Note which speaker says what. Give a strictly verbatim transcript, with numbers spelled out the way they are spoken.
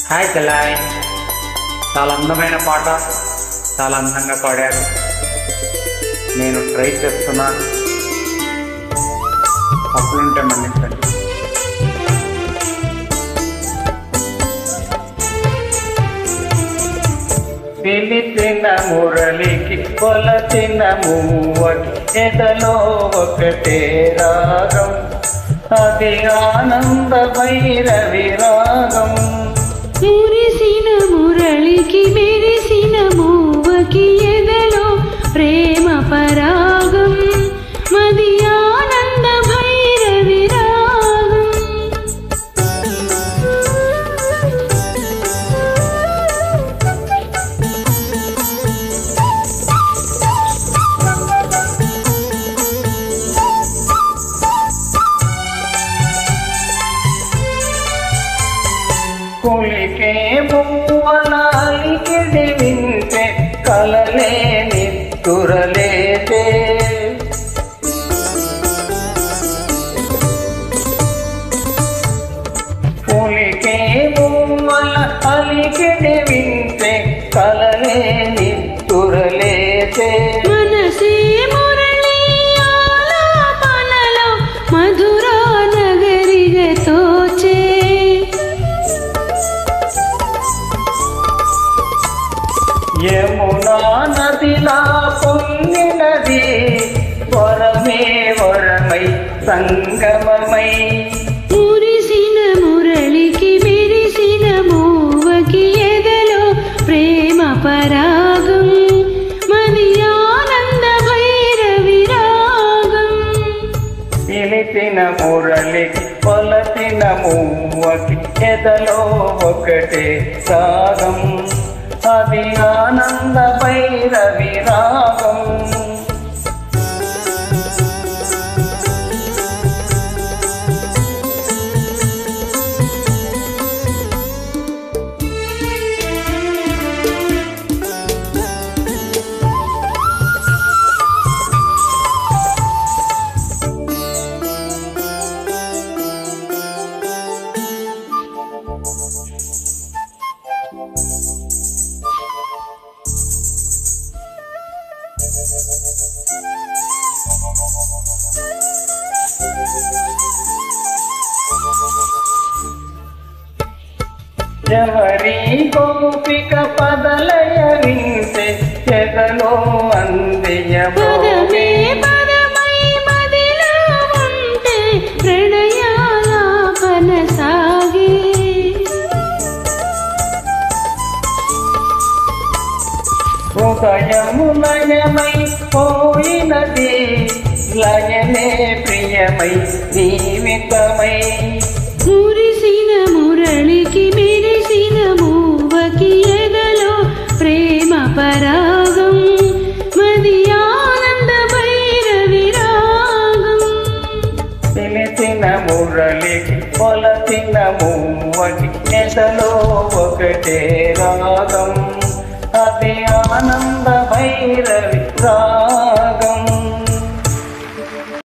Speaker 1: Hi తెల్లాయ్, చాలా అందమైన పాట, చాలా అందంగా పాడారు. నేను ట్రై చేస్తున్నాను, తప్పులుంటే మన్నించండి. పిలిచిన మురళికి కొలచిన మూవకి ఎదలో ఒకటే రాగం, అది ఆనంద భైరవి రాగం.
Speaker 2: మురిసిన మురళికి మెరిసిన మూవకి ఎదలో ప్రేమ పరాగం, మది ఆనంద భైరవి రాగం.
Speaker 1: కులికే బొమ్మలాలికి వింటే కలలే నిద్దురలేతే, కులికే బొమ్మల అలికిడి వింటే కలలే నిద్దురలేతే.
Speaker 2: మనసే మురళి ఆలాపనలో మధురా నగరిగా తోచే,
Speaker 1: యమునా నదిలా పొంగినది వరమే వరమై సంగమమై.
Speaker 2: మురిసిన మురళికి మెరిసిన మూవకి ఎదలో ప్రేమ పరాగం, మది ఆనంద భైరవి రాగం.
Speaker 1: పిలిచిన మురళికి కొలచిన మూవకి ఎదలో ఒకటే సాగం, అది ఆనంద భైరవి రాగం. ఎవరి గోపిక పదలయ వింటే చెదలో అందెయ
Speaker 2: పదమే పదమై మదిలో ఉంటే ప్రణయాలాపన సాగే,
Speaker 1: హృదయము లయమై పోయినది లయనే ప్రియమై జీవితమై.
Speaker 2: మురిసిన మురళికి మెరిసిన మూవకి ఎదలో ప్రేమ పరాగం, మది ఆనంద భైరవి రాగం.
Speaker 1: పిలిచిన మురళికి కొలచిన మూవకి ఎదలో ఒకటే రాగం, అది ఆనంద భైరవి రాగం.